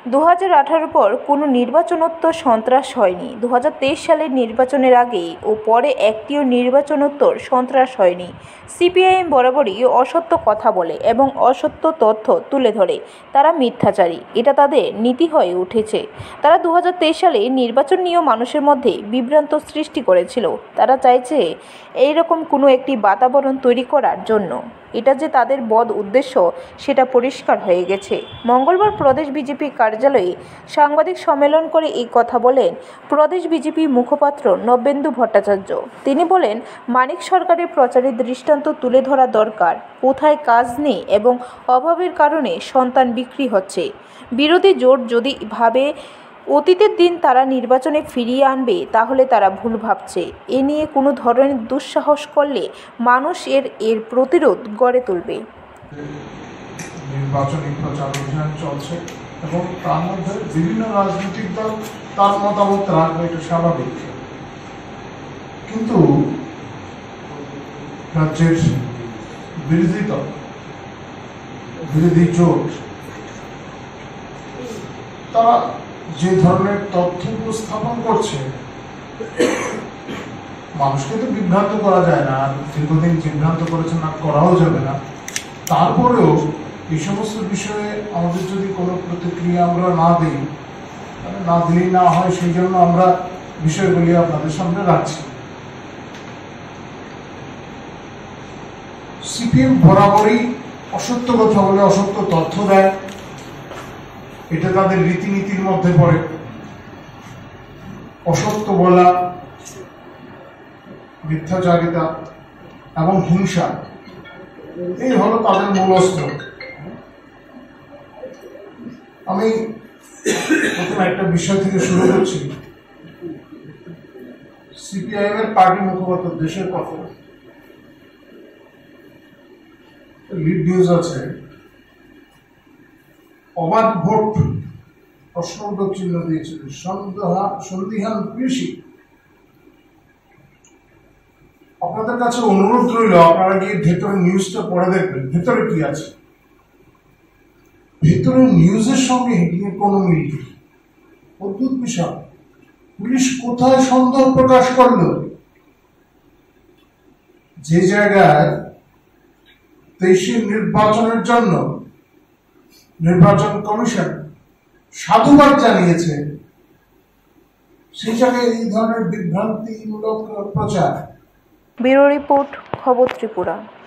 2018 পর কোনো নির্বাচনোত্তর সন্ত্রাস হয়নি। 2023 সালের নির্বাচনের আগে ও পরে একটিও নির্বাচনোত্তর সন্ত্রাস হয়নি। সিপিআইএম বরাবরই অসত্য কথা বলে এবং অসত্য তথ্য তুলে ধরে। তারা মিথ্যাচারী, এটা তাদের নীতি হয়ে উঠেছে। তারা 2023 সালে নির্বাচন নিয়েও মানুষের মধ্যে বিভ্রান্ত সৃষ্টি করেছিল। তারা চাইছে এইরকম কোনো একটি বাতাবরণ তৈরি করার জন্য। এটা যে তাদের বদ উদ্দেশ্য সেটা পরিষ্কার হয়ে গেছে। মঙ্গলবার প্রদেশ বিজেপি কার্যালয়ে সাংবাদিক সম্মেলন করে এই কথা বলেন প্রদেশ বিজেপি মুখপাত্র নবেন্দু ভট্টাচার্য। তিনি বলেন, মানিক সরকারের প্রচারের দৃষ্টান্ত তুলে ধরা দরকার। কোথায় কাজ নেই এবং অভাবের কারণে সন্তান বিক্রি হচ্ছে। বিরোধী জোট যদি ভাবে অতীতের দিন তারা নির্বাচনে ফিরিয়ে আনবে, তাহলে তারা ভুল ভাবছে। এ নিয়ে কোনো ধরনের দুঃসাহস করলে মানুষ এর প্রতিরোধ গড়ে তুলবে। নির্বাচনী প্রচার অভিযান চলছে এবং তার মধ্যে বিভিন্ন রাজনৈতিক দল তার মতামত রাখবে, এটা স্বাভাবিক। কিন্তু রাজ্যের বিরোধী দল, বিরোধী জোট, তারা যে ধরনের তথ্য উপস্থাপন করছে, মানুষকে তো বিভ্রান্ত করা যায় না, দীর্ঘদিন বিভ্রান্ত করেছে না, করাও যাবে না। তারপরেও এই সমস্ত বিষয়ে আমাদের যদি কোনো প্রতিক্রিয়া আমরা না দিই, না দিলেই না হয়, সেই জন্য আমরা বিষয়গুলি আপনাদের সামনে রাখছি। সিপিএম বরাবরই অসত্য কথা বলে, অসত্য তথ্য দেয়, এটা তাদের রীতিনীতির মধ্যে পড়ে। অসত্য বলা, মিথ্যাচারিতা এবং হিংসা, এই হলো তাদের মূল অস্ত্র। আমি প্রথমে একটা বিষয় থেকে শুরু করছি। সিপিআইএম এর পার্টি মুখপাত্র দেশের কথা লিড নিউজ আছে, অবাধ ভোট প্রশ্নবোধক চিহ্ন দিয়েছিল, সন্দিহান কৃষি। আপনাদের কাছে অনুরোধ রইল, আপনারা গিয়ে ভেতরে নিউজটা পড়ে দেখবেন ভেতরে কি আছে। ভেতরে নিউজের সঙ্গে হেডিং এর কোনো মিল নেই। অদ্ভুত বিষয়, পুলিশ কোথায় সন্দেহ প্রকাশ করলো? যে জায়গায় 23 নির্বাচনের জন্য নির্বাচন কমিশন সাধুবাদ জানিয়েছে, সেই জায়গায় এই ধরনের বিভ্রান্তিমূলক প্রচার। ব্যুরো রিপোর্ট, খবর ত্রিপুরা।